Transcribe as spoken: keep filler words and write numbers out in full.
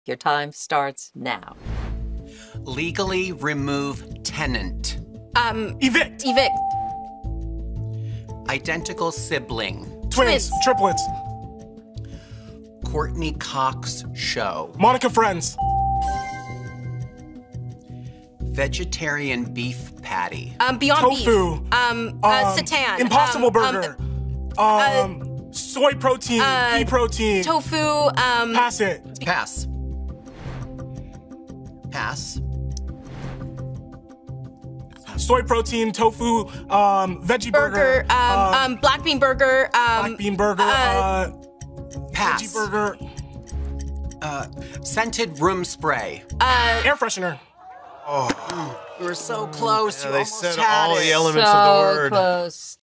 Your time starts now. Legally remove tenant. Um, Evict. Evict. Identical sibling. Twins. Twins. Triplets. Courtney Cox show. Monica Friends. Vegetarian beef patty. Um, Beyond Tofu. Beef. Um, uh, Um, Satan. Impossible um, Burger. Um, uh, soy protein. uh, Pea protein. Tofu. Um, Pass it. Pass. Pass. Soy protein, tofu, um, veggie burger. burger. Um, um, black bean burger. Um, black bean burger. uh, Uh, Pass. veggie burger. Uh, scented room spray. uh, Air freshener. You were so close. Yeah, you they almost said had all it. the elements of the So word. close.